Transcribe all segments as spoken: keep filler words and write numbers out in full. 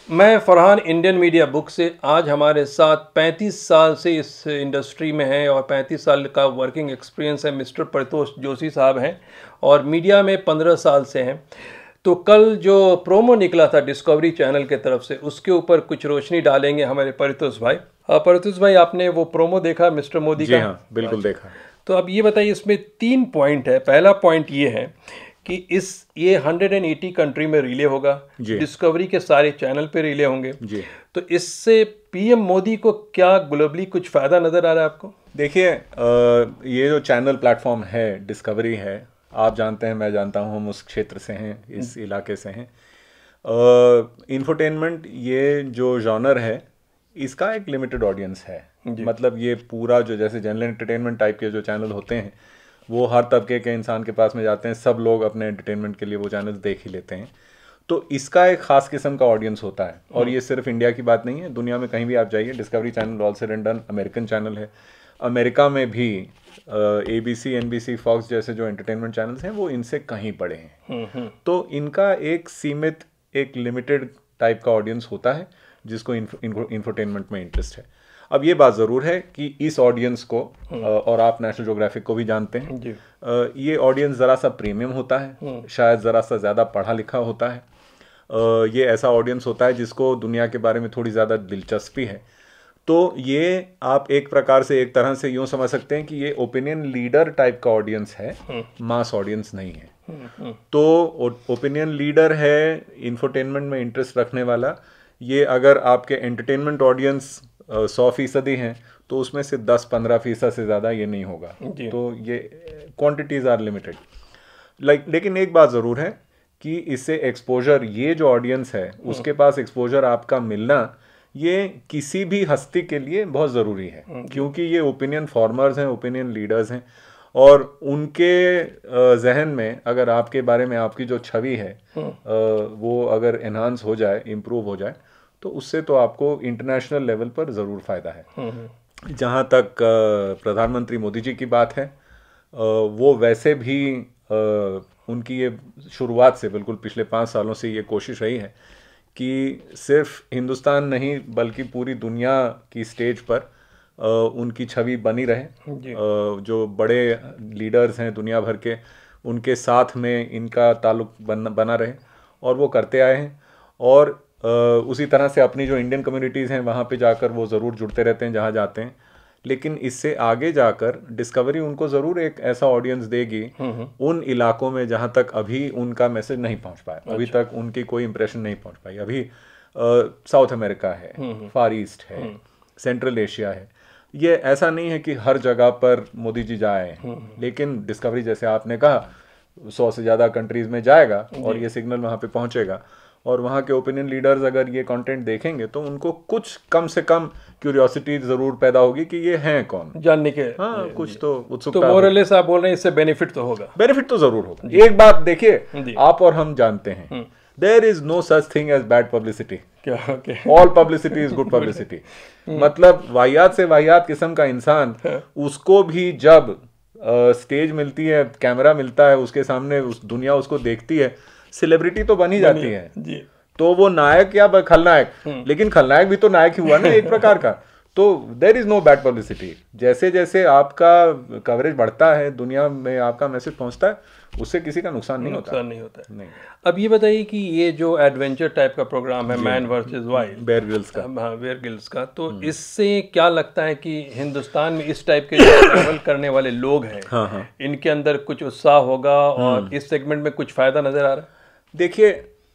मैं Farhan Indian media book से। आज हमारे साथ पैंतीस साल से इस इंडस्ट्री में हैं और पैंतीस साल का वर्किंग एक्सपीरियंस है मिस्टर परितोष जोशी साहब हैं और मीडिया में पंद्रह साल से हैं। तो कल जो प्रोमो निकला था डिस्कवरी चैनल के तरफ से, उसके ऊपर कुछ रोशनी डालेंगे हमारे परितोष भाई। परितोष भाई, आपने वो प्रोमो देखा मिस्टर मोदी का? हाँ, बिल्कुल देखा। तो अब ये बताइए, इसमें तीन पॉइंट है। पहला पॉइंट ये है कि इस ये एक सौ अस्सी कंट्री में रिले होगा, डिस्कवरी के सारे चैनल पे रिले होंगे जी। तो इससे पीएम मोदी को क्या ग्लोबली कुछ फ़ायदा नज़र आ रहा है आपको? देखिए, ये जो चैनल प्लेटफॉर्म है, डिस्कवरी है, आप जानते हैं, मैं जानता हूँ, हम उस क्षेत्र से हैं, इस इलाके से हैं। इंफोटेनमेंट ये जो जॉनर है, इसका एक लिमिटेड ऑडियंस है। मतलब ये पूरा जो जैसे जनरल एंटरटेनमेंट टाइप के जो चैनल होते हैं वो हर तबके के इंसान के पास में जाते हैं, सब लोग अपने एंटरटेनमेंट के लिए वो चैनल्स देख ही लेते हैं। तो इसका एक ख़ास किस्म का ऑडियंस होता है और ये सिर्फ इंडिया की बात नहीं है, दुनिया में कहीं भी आप जाइए, Discovery channel all said and done American channel है। अमेरिका में भी A B C, N B C, Fox जैसे जो एंटरटेनमेंट चैनल्स हैं वो इनसे कहीं बड़े हैं। तो इनका एक सीमित, एक लिमिटेड टाइप का ऑडियंस होता है जिसको इंफोटेनमेंट में इंटरेस्ट है। अब ये बात ज़रूर है कि इस ऑडियंस को, और आप नेशनल ज्योग्राफिक को भी जानते हैं, ये ऑडियंस ज़रा सा प्रीमियम होता है, शायद ज़रा सा ज़्यादा पढ़ा लिखा होता है। ये ऐसा ऑडियंस होता है जिसको दुनिया के बारे में थोड़ी ज़्यादा दिलचस्पी है। तो ये आप एक प्रकार से, एक तरह से यूँ समझ सकते हैं कि ये ओपिनियन लीडर टाइप का ऑडियंस है, मास ऑडियंस नहीं है। तो ओपिनियन लीडर है, इंफोटेनमेंट में इंटरेस्ट रखने वाला, ये अगर आपके एंटरटेनमेंट ऑडियंस सौ फीसदी हैं तो उसमें से दस पंद्रह फीसद से ज़्यादा ये नहीं होगा। तो ये क्वांटिटीज़ आर लिमिटेड। लाइक लेकिन एक बात ज़रूर है कि इससे एक्सपोजर, ये जो ऑडियंस है उसके पास एक्सपोजर आपका मिलना, ये किसी भी हस्ती के लिए बहुत ज़रूरी है, क्योंकि ये ओपिनियन फॉर्मर्स हैं, ओपिनियन लीडर्स हैं, और उनके जहन में अगर आपके बारे में आपकी जो छवि है वो अगर एनहांस हो जाए, इम्प्रूव हो जाए, तो उससे तो आपको इंटरनेशनल लेवल पर ज़रूर फ़ायदा है। जहाँ तक प्रधानमंत्री मोदी जी की बात है, वो वैसे भी उनकी ये शुरुआत से, बिल्कुल पिछले पाँच सालों से ये कोशिश रही है कि सिर्फ हिंदुस्तान नहीं बल्कि पूरी दुनिया की स्टेज पर उनकी छवि बनी रहे। जो बड़े लीडर्स हैं दुनिया भर के, उनके साथ में इनका ताल्लुक बन बना रहे, और वो करते आए हैं। और Uh, उसी तरह से अपनी जो इंडियन कम्युनिटीज़ हैं वहाँ पे जाकर वो ज़रूर जुड़ते रहते हैं जहाँ जाते हैं। लेकिन इससे आगे जाकर डिस्कवरी उनको ज़रूर एक ऐसा ऑडियंस देगी उन इलाकों में जहाँ तक अभी उनका मैसेज नहीं पहुँच पाया। अच्छा। अभी तक उनकी कोई इंप्रेशन नहीं पहुँच पाई। अभी साउथ अमेरिका है, फार ईस्ट है, सेंट्रल एशिया है। ये ऐसा नहीं है कि हर जगह पर मोदी जी जाए, लेकिन डिस्कवरी जैसे आपने कहा सौ से ज़्यादा कंट्रीज़ में जाएगा और ये सिग्नल वहाँ पे पहुँचेगा, और वहाँ के ओपिनियन लीडर्स अगर ये कंटेंट देखेंगे तो उनको कुछ कम से कम क्यूरियोसिटी ज़रूर पैदा होगी कि ये हैं कौन, जानने के। हाँ, कुछ तो उत्सुकता। तो मोरलेस आप बोल रहे हैं इससे बेनिफिट तो होगा? बेनिफिट तो ज़रूर होगा। एक बात देखिए, आप और हम जानते हैं, there is no such thing as bad publicity. All publicity is good publicity. मतलब वाहियात से वाहियात किस्म का इंसान, उसको भी जब स्टेज मिलती है, कैमरा मिलता है उसके सामने, उस दुनिया उसको देखती है, सेलिब्रिटी तो बन ही जाती है जी। तो वो नायक या खलनायक, लेकिन खलनायक भी तो नायक ही हुआ ना एक प्रकार का। तो there is no bad publicity. जैसे जैसे आपका कवरेज बढ़ता है, दुनिया में आपका मैसेज पहुंचता है, उससे किसी का नुकसान नहीं होता। नुकसान नहीं होता है। नहीं। अब ये बताइए कि ये जो एडवेंचर टाइप का प्रोग्राम है, Man versus Wild, Bear Grylls का, हाँ बेयर ग्रिल्स का, तो इससे क्या लगता है कि हिंदुस्तान में इस टाइप के जो ट्रैवल करने वाले लोग हैं, हाँ हाँ, इनके अंदर कुछ उत्साह होगा और इस सेगमेंट में कुछ फ़ायदा नज़र आ रहा है? देखिए,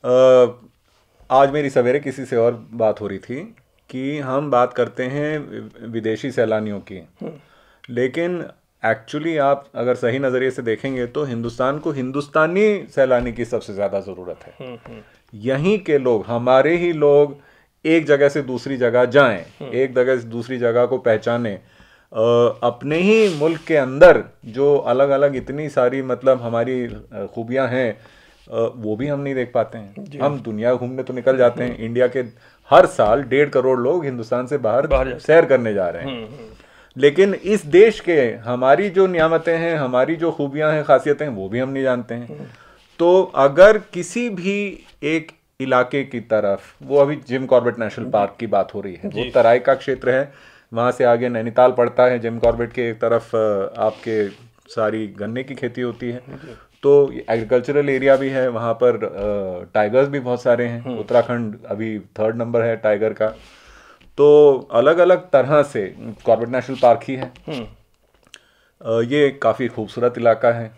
आज मेरी सवेरे किसी से और बात हो रही थी कि हम बात करते हैं विदेशी सैलानियों की, लेकिन एक्चुअली आप अगर सही नज़रिए से देखेंगे तो हिंदुस्तान को हिंदुस्तानी सैलानी की सबसे ज़्यादा ज़रूरत है। यहीं के लोग, हमारे ही लोग एक जगह से दूसरी जगह जाएं, एक जगह से दूसरी जगह को पहचानें। अपने ही मुल्क के अंदर जो अलग अलग इतनी सारी मतलब हमारी खूबियाँ हैं, वो भी हम नहीं देख पाते हैं। हम दुनिया घूमने तो निकल जाते हैं, इंडिया के हर साल डेढ़ करोड़ लोग हिंदुस्तान से बाहर, बाहर सैर करने जा रहे हैं, लेकिन इस देश के हमारी जो नियामतें हैं, हमारी जो खूबियां हैं, खासियतें हैं, वो भी हम नहीं जानते हैं। तो अगर किसी भी एक इलाके की तरफ, वो अभी जिम कॉर्बेट नेशनल पार्क की बात हो रही है, वो तराई का क्षेत्र है, वहाँ से आगे नैनीताल पड़ता है, जिम कॉर्बेट के एक तरफ आपके सारी गन्ने की खेती होती है, तो एग्रीकल्चरल एरिया भी है, वहाँ पर टाइगर्स भी बहुत सारे हैं, उत्तराखंड अभी थर्ड नंबर है टाइगर का। तो अलग अलग तरह से कॉर्बेट नेशनल पार्क ही है, ये काफ़ी खूबसूरत इलाका है।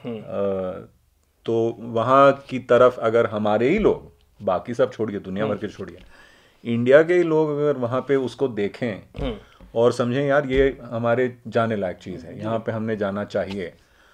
तो वहाँ की तरफ अगर हमारे ही लोग, बाकी सब छोड़िए, दुनिया भर के छोड़िए, इंडिया के ही लोग अगर वहाँ पे उसको देखें और समझें यार ये हमारे जाने लायक चीज़ है, यहाँ पे हमने जाना चाहिए,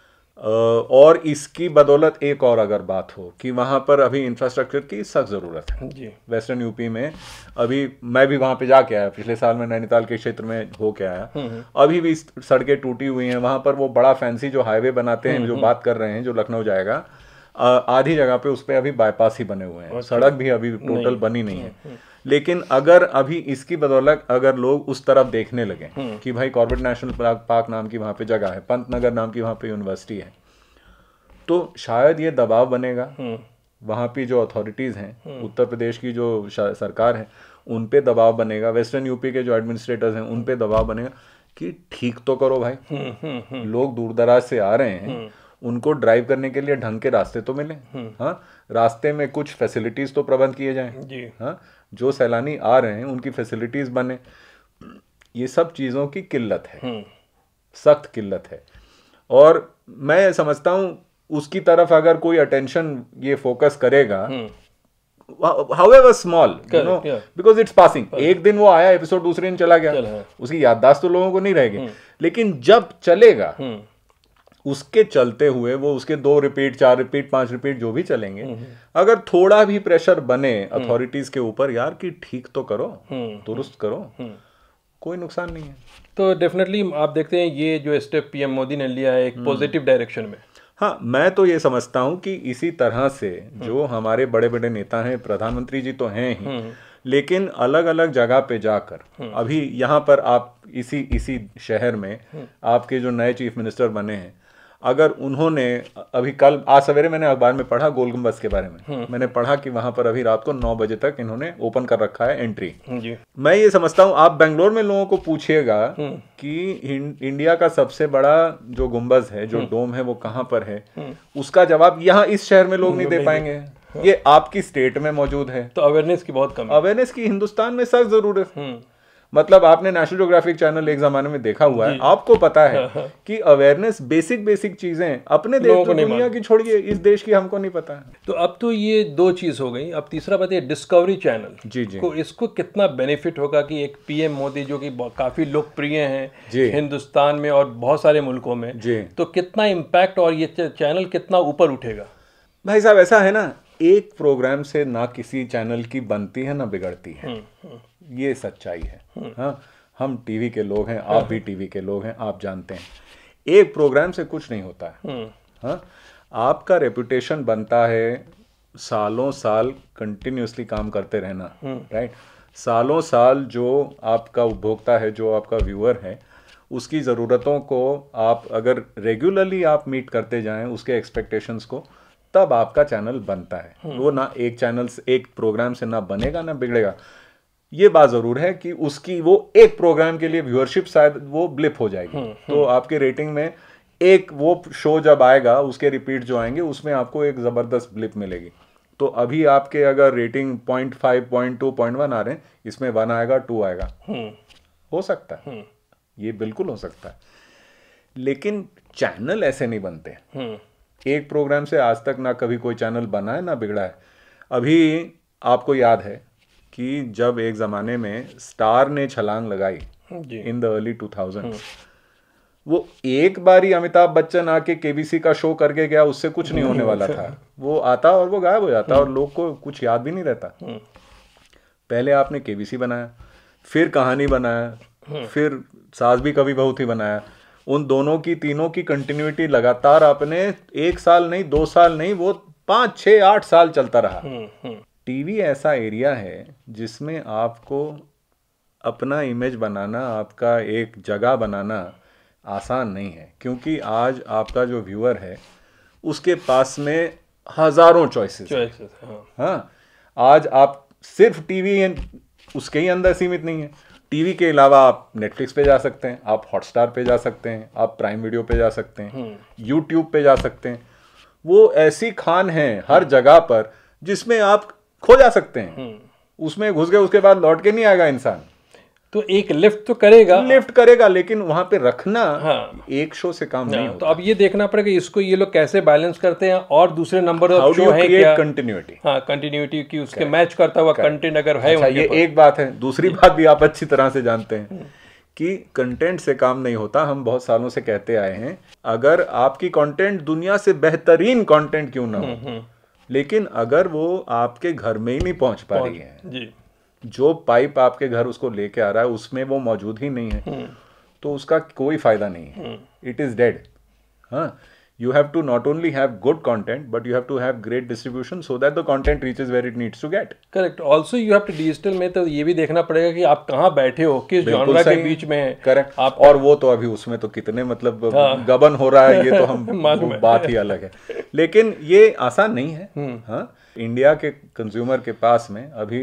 और इसकी बदौलत एक और अगर बात हो कि वहाँ पर अभी इंफ्रास्ट्रक्चर की सख्त ज़रूरत है जी। वेस्टर्न यूपी में अभी मैं भी वहाँ पे जाके आया, पिछले साल में नैनीताल के क्षेत्र में होके आया, अभी भी सड़कें टूटी हुई हैं। वहाँ पर वो बड़ा फैंसी जो हाईवे बनाते हैं, जो बात कर रहे हैं, जो लखनऊ जाएगा, आधी जगह पे उस पर अभी बाईपास ही बने हुए हैं, सड़क भी अभी टोटल बनी नहीं है। लेकिन अगर अभी इसकी बदौलत अगर लोग उस तरफ देखने लगे कि भाई कॉर्बेट नेशनल पार्क नाम की वहाँ पे जगह है, पंतनगर नाम की वहाँ पे यूनिवर्सिटी है, तो शायद ये दबाव बनेगा वहाँ पे जो अथॉरिटीज़ हैं, उत्तर प्रदेश की जो सरकार है उन पे दबाव बनेगा, वेस्टर्न यूपी के जो एडमिनिस्ट्रेटर्स हैं उन पे दबाव बनेगा कि ठीक तो करो भाई, लोग दूर दराज से आ रहे हैं, उनको ड्राइव करने के लिए ढंग के रास्ते तो मिले, हाँ, रास्ते में कुछ फैसिलिटीज़ तो प्रबंध किए जाएं, हाँ, जो सैलानी आ रहे हैं उनकी फैसिलिटीज़ बने। ये सब चीज़ों की किल्लत है, सख्त किल्लत है, और मैं समझता हूँ उसकी तरफ अगर कोई अटेंशन ये फोकस करेगा, however small, you know, because it's passing, एक दिन वो आया एपिसोड, दूसरे दिन चला गया, उसकी याददाश्त तो लोगों को नहीं रहेगी, लेकिन जब चलेगा उसके चलते हुए वो उसके दो रिपीट, चार रिपीट, पांच रिपीट जो भी चलेंगे, अगर थोड़ा भी प्रेशर बने अथॉरिटीज के ऊपर यार कि ठीक तो करो, दुरुस्त करो, कोई नुकसान नहीं है। तो डेफिनेटली आप देखते हैं ये जो स्टेप पीएम मोदी ने लिया है एक पॉजिटिव डायरेक्शन में। हाँ, मैं तो ये समझता हूँ कि इसी तरह से जो हमारे बड़े बड़े नेता हैं, प्रधानमंत्री जी तो हैं ही, लेकिन अलग अलग जगह पे जाकर, अभी यहाँ पर आप इसी इसी शहर में आपके जो नए चीफ मिनिस्टर बने हैं, अगर उन्होंने अभी कल, आज सवेरे मैंने अखबार में पढ़ा गोल गुंबद के बारे में, मैंने पढ़ा कि वहां पर अभी रात को नौ बजे तक इन्होंने ओपन कर रखा है एंट्री जी। मैं ये समझता हूँ आप बेंगलोर में लोगों को पूछिएगा कि इंडिया का सबसे बड़ा जो गुंबद है, जो डोम है, वो कहाँ पर है, उसका जवाब यहाँ इस शहर में लोग नहीं दे पाएंगे। ये आपकी स्टेट में मौजूद है, तो अवेयरनेस की बहुत कम, अवेयरनेस की हिंदुस्तान में सख्त जरूरत है। मतलब आपने नेशनल ज्योग्राफिक चैनल एक जमाने में देखा हुआ है, आपको पता है कि अवेयरनेस, बेसिक बेसिक चीजें अपने देश को, दुनिया की छोड़िए, इस देश की हमको नहीं पता है। तो अब तो ये दो चीज हो गई, अब तीसरा बात ये डिस्कवरी चैनल जी जी को, इसको कितना बेनिफिट होगा कि एक पीएम मोदी जो कि काफी लोकप्रिय हैं हिंदुस्तान में और बहुत सारे मुल्कों में जी, तो कितना इम्पैक्ट और ये चैनल कितना ऊपर उठेगा? भाई साहब ऐसा है ना, एक प्रोग्राम से ना किसी चैनल की बनती है ना बिगड़ती है, ये सच्चाई है। हाँ, हम टीवी के लोग हैं, आप भी टीवी के लोग हैं, आप जानते हैं एक प्रोग्राम से कुछ नहीं होता है। हाँ, आपका रेपुटेशन बनता है सालों साल कंटिन्यूसली काम करते रहना, राइट। सालों साल जो आपका उपभोक्ता है, जो आपका व्यूअर है, उसकी ज़रूरतों को आप अगर रेगुलरली आप मीट करते जाएं, उसके एक्सपेक्टेशंस को, तब आपका चैनल बनता है। वो ना एक चैनल से, एक प्रोग्राम से ना बनेगा ना बिगड़ेगा। ये बात जरूर है कि उसकी वो एक प्रोग्राम के लिए व्यूअरशिप शायद वो ब्लिप हो जाएगी, तो आपके रेटिंग में एक वो शो जब आएगा, उसके रिपीट जो आएंगे उसमें आपको एक जबरदस्त ब्लिप मिलेगी। तो अभी आपके अगर rating point five, point two, point one आ रहे हैं, इसमें वन आएगा, टू आएगा, हो सकता है, ये बिल्कुल हो सकता है। लेकिन चैनल ऐसे नहीं बनते। एक प्रोग्राम से आज तक ना कभी कोई चैनल बना है ना बिगड़ा है। अभी आपको याद है कि जब एक ज़माने में स्टार ने छलांग लगाई in the early two thousand, वो एक बारी अमिताभ बच्चन आके केबीसी का शो करके गया, उससे कुछ नहीं होने वाला था। वो आता और वो गायब हो जाता और लोग को कुछ याद भी नहीं रहता। पहले आपने केबीसी बनाया, फिर कहानी बनाया, फिर सास भी कभी बहू थी बनाया। उन दोनों की, तीनों की कंटिन्यूटी लगातार आपने एक साल नहीं, दो साल नहीं, वो पाँच छः आठ साल चलता रहा। टीवी ऐसा एरिया है जिसमें आपको अपना इमेज बनाना, आपका एक जगह बनाना आसान नहीं है, क्योंकि आज आपका जो व्यूअर है उसके पास में हजारों चॉइसेस हैं। हाँ, आज आप सिर्फ टीवी उसके ही अंदर सीमित नहीं है, टीवी के अलावा आप नेटफ्लिक्स पे जा सकते हैं, आप हॉटस्टार पे जा सकते हैं, आप प्राइम वीडियो पे जा सकते हैं, यूट्यूब पे जा सकते हैं। वो ऐसी खान है हर जगह पर जिसमें आप खो जा सकते हैं, उसमें घुस गए उसके बाद लौट के नहीं आएगा इंसान। तो एक लिफ्ट तो करेगा, लिफ्ट करेगा, लेकिन वहां पे रखना हाँ, एक शो से काम हाँ, नहीं होता। तो अब ये देखना पड़ेगा इसको ये लोग कैसे बैलेंस करते हैं, और दूसरे number how of do show you है क्रिएट क्या, कंटिन्यूटी, हाँ कंटिन्यूटी की उसके मैच करता हुआ कंटेंट अगर है अच्छा, उनके ये पास। एक बात है। दूसरी बात भी आप अच्छी तरह से जानते हैं कि कंटेंट से काम नहीं होता। हम बहुत सालों से कहते आए हैं, अगर आपकी कंटेंट दुनिया से बेहतरीन कंटेंट क्यों ना हो, लेकिन अगर वो आपके घर में ही नहीं पहुंच पा रही है, जी, जो पाइप आपके घर उसको लेके आ रहा है उसमें वो मौजूद ही नहीं है, तो उसका कोई फायदा नहीं है, इट इज डेड। हाँ, you have to not only have good content but you have to have great distribution so that the content reaches where it needs to get. Correct. Also you have to digital में तो ये भी देखना पड़ेगा कि आप कहाँ बैठे हो, किस जॉनरा के बीच में है। करेक्ट। आप और वो तो अभी उसमें तो कितने मतलब हाँ, गबन हो रहा है, ये तो हम बात ही अलग है, लेकिन ये आसान नहीं है। हाँ, इंडिया के कंज्यूमर के पास में अभी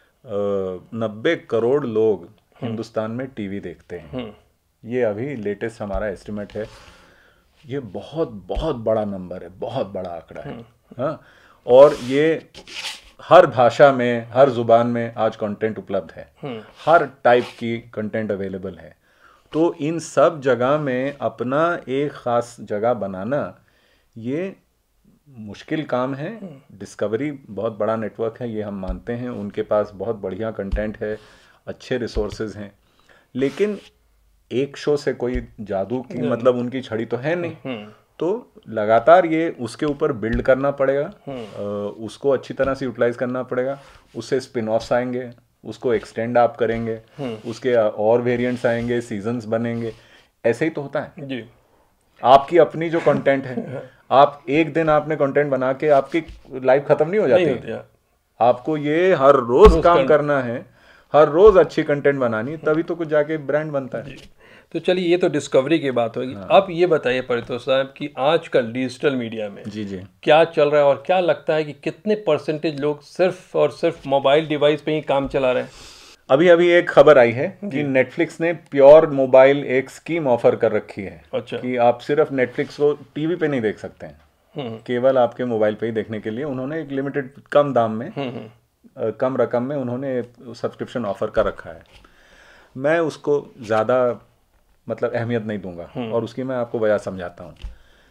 नब्बे करोड़ लोग हिंदुस्तान में टीवी देखते हैं। ये अभी लेटेस्ट हमारा एस्टिमेट है। ये बहुत बहुत बड़ा नंबर है, बहुत बड़ा आंकड़ा है। हाँ, और ये हर भाषा में, हर जुबान में आज कंटेंट उपलब्ध है, हर टाइप की कंटेंट अवेलेबल है। तो इन सब जगह में अपना एक ख़ास जगह बनाना ये मुश्किल काम है। डिस्कवरी बहुत बड़ा नेटवर्क है, ये हम मानते हैं, उनके पास बहुत बढ़िया कंटेंट है, अच्छे रिसोर्सेज हैं, लेकिन एक शो से कोई जादू की मतलब उनकी छड़ी तो है नहीं। तो लगातार ये उसके ऊपर बिल्ड करना पड़ेगा, उसको अच्छी तरह से यूटिलाइज करना पड़ेगा, उससे स्पिन ऑफ्स आएंगे, उसको एक्सटेंड आप करेंगे, उसके और वेरिएंट्स आएंगे, सीजन्स बनेंगे, ऐसे ही तो होता है जी। आपकी अपनी जो कंटेंट है, आप एक दिन आपने कंटेंट बना के आपकी लाइफ खत्म नहीं हो जाती है। आपको ये हर रोज काम करना है, हर रोज अच्छी कंटेंट बनानी, तभी तो कुछ जाके ब्रांड बनता है। तो चलिए, ये तो डिस्कवरी की बात होगी। हाँ। अब ये बताइए परितोष साहब कि आजकल डिजिटल मीडिया में जी जी क्या चल रहा है, और क्या लगता है कि कितने परसेंटेज लोग सिर्फ और सिर्फ मोबाइल डिवाइस पे ही काम चला रहे हैं? अभी अभी एक खबर आई है कि नेटफ्लिक्स ने प्योर मोबाइल एक स्कीम ऑफर कर रखी है। अच्छा। कि आप सिर्फ नेटफ्लिक्स को टीवी पे नहीं देख सकते हैं, केवल आपके मोबाइल पे ही देखने के लिए उन्होंने एक लिमिटेड कम दाम में, कम रकम में उन्होंने सब्सक्रिप्शन ऑफर कर रखा है। मैं उसको ज़्यादा मतलब अहमियत नहीं दूंगा, और उसकी मैं आपको वजह समझाता हूँ।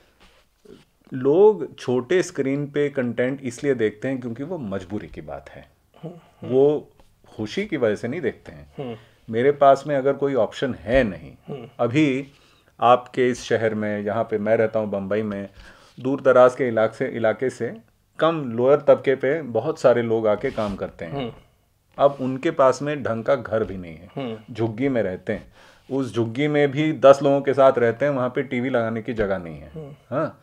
लोग छोटे स्क्रीन पे कंटेंट इसलिए देखते हैं क्योंकि वो मजबूरी की बात है, वो खुशी की वजह से नहीं देखते हैं। मेरे पास में अगर कोई ऑप्शन है नहीं, अभी आपके इस शहर में, यहाँ पे मैं रहता हूँ बम्बई में, दूर दराज के इलाके से इलाके से कम लोअर तबके पे बहुत सारे लोग आके काम करते हैं। अब उनके पास में ढंग का घर भी नहीं है, झुग्गी में रहते हैं, उस झुग्गी में भी दस लोगों के साथ रहते हैं, वहाँ पे टीवी लगाने की जगह नहीं है। हाँ,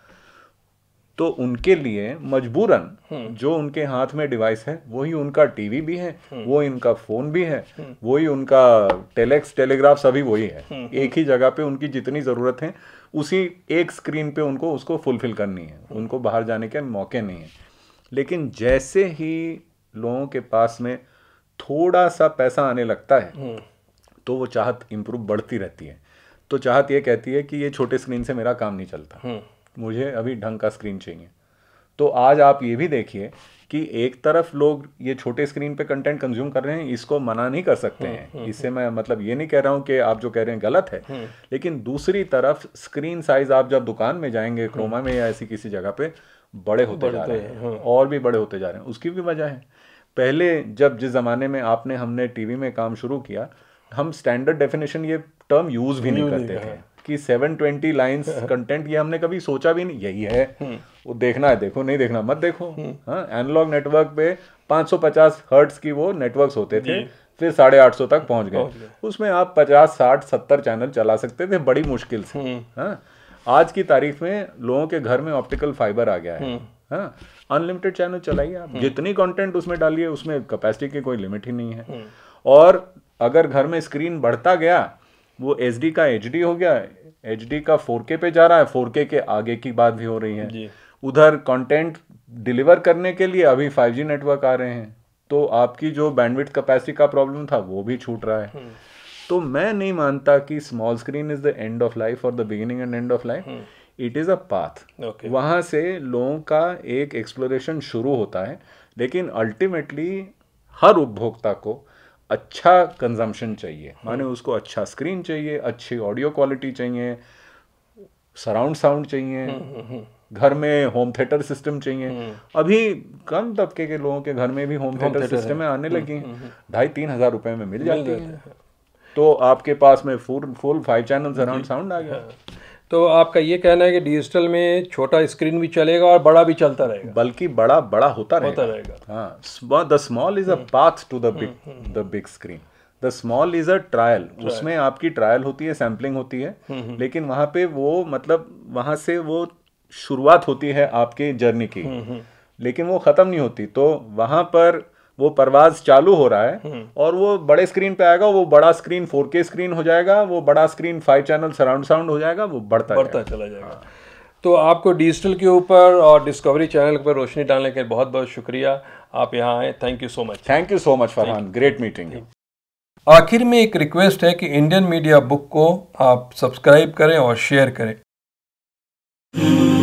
तो उनके लिए मजबूरन जो उनके हाथ में डिवाइस है वही उनका टीवी भी है, वो इनका फोन भी है, वही उनका टेलेक्स टेलीग्राफ सभी वही है। एक ही जगह पे उनकी जितनी ज़रूरत है उसी एक स्क्रीन पे उनको उसको फुलफिल करनी है, उनको बाहर जाने के मौके नहीं है। लेकिन जैसे ही लोगों के पास में थोड़ा सा पैसा आने लगता है तो वो चाहत इम्प्रूव बढ़ती रहती है। तो चाहत ये कहती है कि ये छोटे स्क्रीन से मेरा काम नहीं चलता, मुझे अभी ढंग का स्क्रीन चाहिए। तो आज आप ये भी देखिए कि एक तरफ लोग ये छोटे स्क्रीन पे कंटेंट कंज्यूम कर रहे हैं, इसको मना नहीं कर सकते हैं, इससे मैं मतलब ये नहीं कह रहा हूँ कि आप जो कह रहे हैं गलत है, लेकिन दूसरी तरफ स्क्रीन साइज आप जब दुकान में जाएंगे, क्रोमा में या ऐसी किसी जगह पे, बड़े होते जा रहे हैं, और भी बड़े होते जा रहे हैं। उसकी भी वजह है, पहले जब जिस ज़माने में आपने हमने टीवी में काम शुरू किया, हम स्टैंडर्ड डेफिनेशन ये टर्म यूज भी नहीं करते थे कि सेवन ट्वेंटी लाइंस कंटेंट, ये हमने कभी सोचा भी नहीं, यही है, वो देखना है देखो, नहीं देखना मत देखो। हाँ, एनालॉग नेटवर्क पे पाँच सौ पचास हर्ट्ज की वो नेटवर्क्स होते थे, फिर साढ़े आठ सौ तक पहुंच गए, उसमें आप पचास साठ सत्तर चैनल चला सकते थे बड़ी मुश्किल से। हाँ, आज की तारीख में लोगों के घर में ऑप्टिकल फाइबर आ गया है। हाँ, अनलिमिटेड चैनल चलाइए आप, जितनी कंटेंट उसमें डालिए, उसमें कैपेसिटी की कोई लिमिट ही नहीं है। और अगर घर में स्क्रीन बढ़ता गया, वो एच डी का एच डी हो गया, एच डी का फोर के पे जा रहा है, फोर के के आगे की बात भी हो रही है। उधर कंटेंट डिलीवर करने के लिए अभी फाइव जी नेटवर्क आ रहे हैं, तो आपकी जो बैंडविड्थ कैपेसिटी का प्रॉब्लम था वो भी छूट रहा है। तो मैं नहीं मानता कि small screen is the end of life और the beginning and end of life, it is a path. वहाँ से लोगों का एक एक्सप्लोरेशन शुरू होता है, लेकिन अल्टीमेटली हर उपभोक्ता को अच्छा कंजम्पशन चाहिए। माने उसको अच्छा स्क्रीन चाहिए, अच्छी ऑडियो क्वालिटी चाहिए, सराउंड साउंड चाहिए, घर में होम थिएटर सिस्टम चाहिए। अभी कम तबके के लोगों के घर में भी होम थिएटर सिस्टम में आने लगी हैं, ढाई तीन हजार रुपए में मिल जाती है। तो आपके पास में full full five channel surround sound आ गया। तो आपका ये कहना है कि डिजिटल में छोटा स्क्रीन भी चलेगा और बड़ा भी चलता रहेगा, बल्कि बड़ा बड़ा होता रहेगा, होता रहेगा। हाँ, the small is a path to the big the big screen. The small is a trial, उसमें आपकी ट्रायल होती है, सैम्पलिंग होती है, लेकिन वहाँ पे वो मतलब वहाँ से वो शुरुआत होती है आपके जर्नी की, लेकिन वो ख़त्म नहीं होती। तो वहाँ पर वो परवाज चालू हो रहा है और वो बड़े स्क्रीन पे आएगा, वो बड़ा स्क्रीन फोर के स्क्रीन हो जाएगा, वो बड़ा screen five channel surround sound हो जाएगा, वो बढ़ता बढ़ता चला जाएगा। हाँ। तो आपको डिजिटल के ऊपर और डिस्कवरी चैनल पर रोशनी डालने के बहुत बहुत शुक्रिया, आप यहाँ आए। Thank you so much. Thank you so much Farhan, great meeting you. आखिर में एक रिक्वेस्ट है कि इंडियन मीडिया बुक को आप सब्सक्राइब करें और शेयर करें।